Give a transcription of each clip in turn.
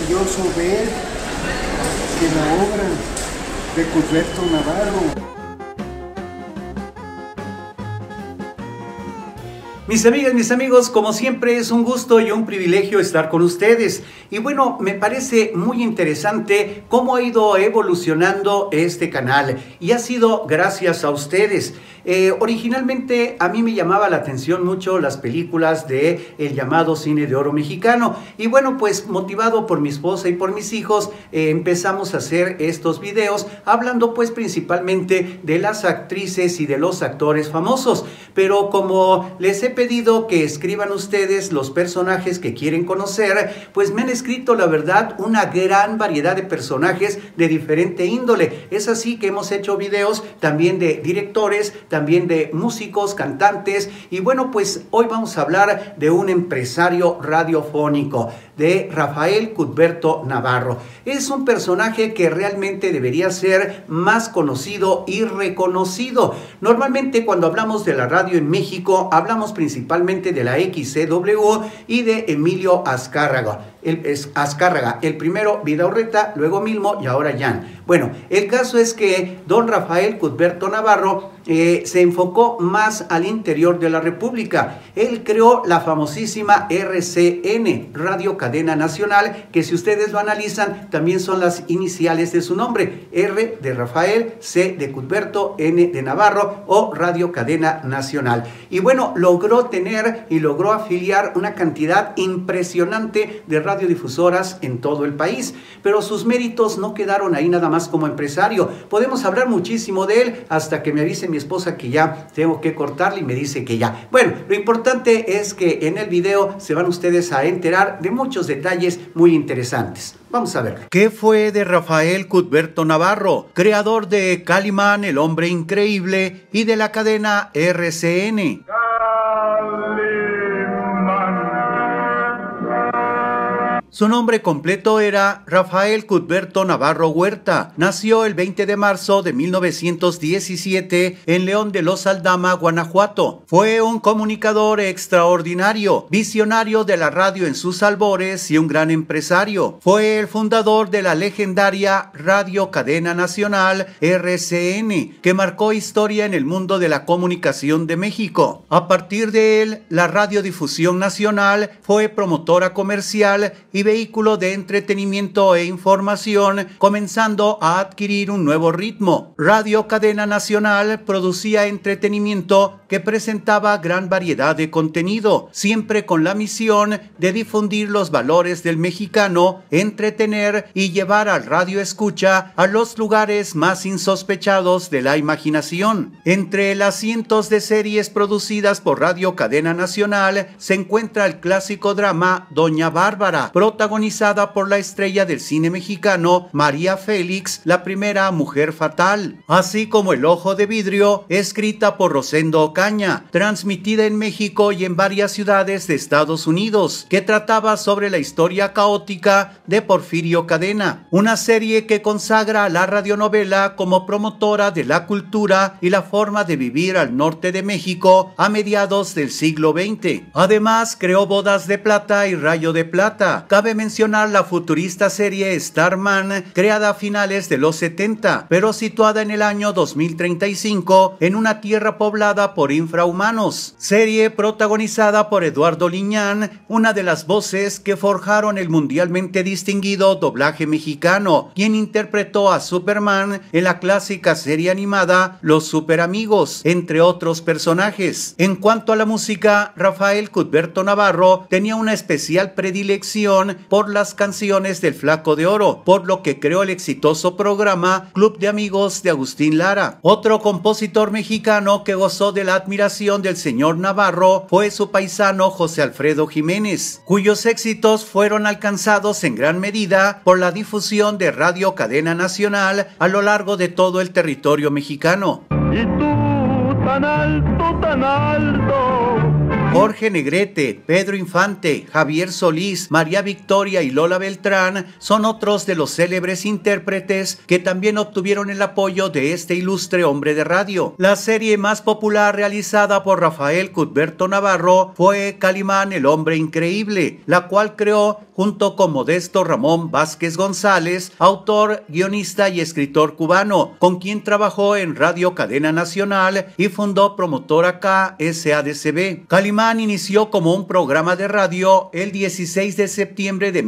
maravilloso ver que la obra de Cuthberto Navarro. Mis amigas, mis amigos, como siempre es un gusto y un privilegio estar con ustedes. Y bueno, me parece muy interesante cómo ha ido evolucionando este canal y ha sido gracias a ustedes. Originalmente a mí me llamaba la atención mucho las películas de el llamado cine de oro mexicano. Y bueno, pues motivado por mi esposa y por mis hijos, empezamos a hacer estos videos hablando pues principalmente de las actrices y de los actores famosos. Pero como les he pedido que escriban ustedes los personajes que quieren conocer, pues me han escrito la verdad una gran variedad de personajes de diferente índole. Es así que hemos hecho videos también de directores, también de músicos, cantantes, y bueno, pues hoy vamos a hablar de un empresario radiofónico, de Rafael Cuthberto Navarro. Es un personaje que realmente debería ser más conocido y reconocido. Normalmente cuando hablamos de la radio en México, hablamos principalmente de la XCW y de Emilio Azcárraga. El primero Vidaurreta, luego Milmo y ahora Jan. Bueno, el caso es que don Rafael Cuthberto Navarro se enfocó más al interior de la República. Él creó la famosísima RCN, Radio Cadena Nacional, que si ustedes lo analizan también son las iniciales de su nombre: R de Rafael, C de Cuthberto, N de Navarro, o Radio Cadena Nacional. Y bueno, logró tener y logró afiliar una cantidad impresionante de radiodifusoras en todo el país, pero sus méritos no quedaron ahí nada más como empresario. Podemos hablar muchísimo de él hasta que me avise mi esposa que ya tengo que cortarle y me dice que ya. Bueno, lo importante es que en el video se van ustedes a enterar de muchos detalles muy interesantes. Vamos a ver. ¿Qué fue de Rafael Cuthberto Navarro, creador de Calimán, el hombre increíble, y de la cadena RCN? Su nombre completo era Rafael Cuthberto Navarro Huerta. Nació el 20 de marzo de 1917 en León de los Aldama, Guanajuato. Fue un comunicador extraordinario, visionario de la radio en sus albores y un gran empresario. Fue el fundador de la legendaria Radio Cadena Nacional, RCN, que marcó historia en el mundo de la comunicación de México. A partir de él, la Radiodifusión Nacional fue promotora comercial y vehículo de entretenimiento e información, comenzando a adquirir un nuevo ritmo. Radio Cadena Nacional producía entretenimiento que presentaba gran variedad de contenido, siempre con la misión de difundir los valores del mexicano, entretener y llevar al radio escucha a los lugares más insospechados de la imaginación. Entre las cientos de series producidas por Radio Cadena Nacional se encuentra el clásico drama Doña Bárbara, protagonizada por la estrella del cine mexicano María Félix, la primera mujer fatal, así como El Ojo de Vidrio, escrita por Rosendo Ocaña, transmitida en México y en varias ciudades de Estados Unidos, que trataba sobre la historia caótica de Porfirio Cadena, una serie que consagra a la radionovela como promotora de la cultura y la forma de vivir al norte de México a mediados del siglo XX. Además, creó Bodas de Plata y Rayo de Plata. Cabe mencionar la futurista serie Starman, creada a finales de los 70, pero situada en el año 2035 en una tierra poblada por infrahumanos. Serie protagonizada por Eduardo Liñán, una de las voces que forjaron el mundialmente distinguido doblaje mexicano, quien interpretó a Superman en la clásica serie animada Los Superamigos, entre otros personajes. En cuanto a la música, Rafael Cuthberto Navarro tenía una especial predilección por las canciones del Flaco de Oro, por lo que creó el exitoso programa Club de Amigos de Agustín Lara. Otro compositor mexicano que gozó de la admiración del señor Navarro fue su paisano José Alfredo Jiménez, cuyos éxitos fueron alcanzados en gran medida por la difusión de Radio Cadena Nacional a lo largo de todo el territorio mexicano. Y tú tan alto, Jorge Negrete, Pedro Infante, Javier Solís, María Victoria y Lola Beltrán son otros de los célebres intérpretes que también obtuvieron el apoyo de este ilustre hombre de radio. La serie más popular realizada por Rafael Cuthberto Navarro fue Calimán, el hombre increíble, la cual creó junto con Modesto Ramón Vázquez González, autor, guionista y escritor cubano, con quien trabajó en Radio Cadena Nacional y fundó Promotora K SADCB. Calimán inició como un programa de radio el 16 de septiembre de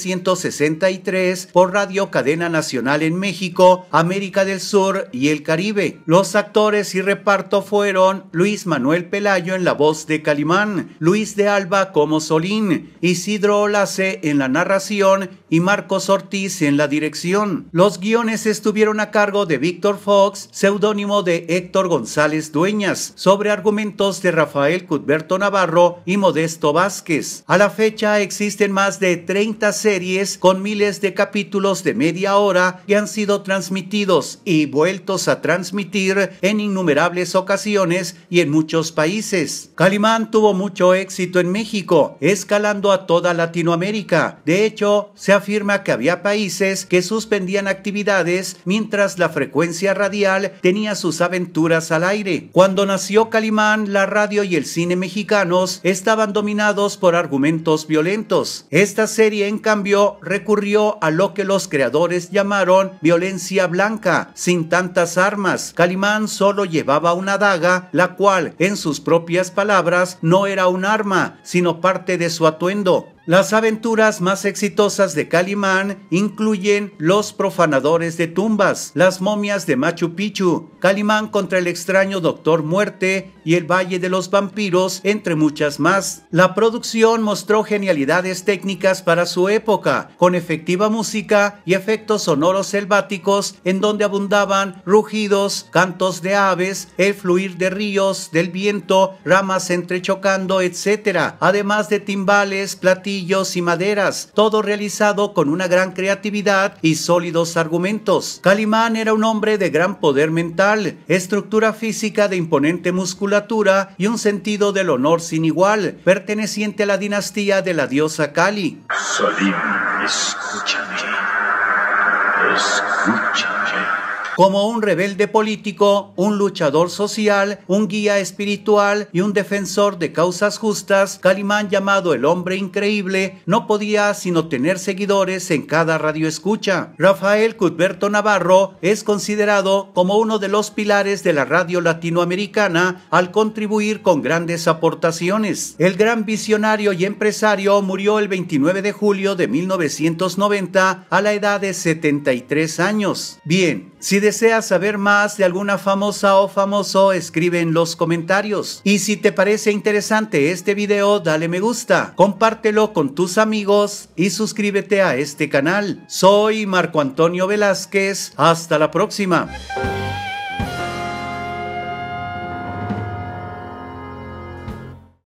1963 por Radio Cadena Nacional en México, América del Sur y el Caribe. Los actores y reparto fueron Luis Manuel Pelayo en la voz de Calimán, Luis de Alba como Solín, Isidro Olace en la narración y Marcos Ortiz en la dirección. Los guiones estuvieron a cargo de Víctor Fox, seudónimo de Héctor González Dueñas, sobre argumentos de Rafael Cuthberto Navarro y Modesto Vázquez. A la fecha existen más de 30 series con miles de capítulos de media hora que han sido transmitidos y vueltos a transmitir en innumerables ocasiones y en muchos países. Calimán tuvo mucho éxito en México, escalando a toda Latinoamérica. De hecho, se afirma que había países que suspendían actividades mientras la frecuencia radial tenía sus aventuras al aire. Cuando nació Calimán, la radio y el cine mexicanos estaban dominados por argumentos violentos. Esta serie, en cambio, recurrió a lo que los creadores llamaron violencia blanca, sin tantas armas. Calimán solo llevaba una daga, la cual, en sus propias palabras, no era un arma, sino parte de su atuendo. Las aventuras más exitosas de Calimán incluyen Los profanadores de tumbas, Las momias de Machu Picchu, Calimán contra el extraño Doctor Muerte y El Valle de los Vampiros, entre muchas más. La producción mostró genialidades técnicas para su época, con efectiva música y efectos sonoros selváticos en donde abundaban rugidos, cantos de aves, el fluir de ríos, del viento, ramas entrechocando, etc., además de timbales, platillos y maderas, todo realizado con una gran creatividad y sólidos argumentos. Calimán era un hombre de gran poder mental, estructura física de imponente musculatura y un sentido del honor sin igual, perteneciente a la dinastía de la diosa Kali. Solín, escúchame. Como un rebelde político, un luchador social, un guía espiritual y un defensor de causas justas, Calimán, llamado el hombre increíble, no podía sino tener seguidores en cada radioescucha. Rafael Cuthberto Navarro es considerado como uno de los pilares de la radio latinoamericana al contribuir con grandes aportaciones. El gran visionario y empresario murió el 29 de julio de 1990 a la edad de 73 años. Bien, si deseas saber más de alguna famosa o famoso, escribe en los comentarios. Y si te parece interesante este video, dale me gusta, compártelo con tus amigos y suscríbete a este canal. Soy Marco Antonio Velázquez. Hasta la próxima.